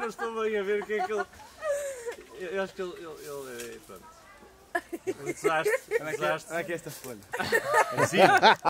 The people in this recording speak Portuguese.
não estou bem a ver o que é que ele... Eu acho que ele pronto. Um desastre. Olha aqui esta folha. Sim.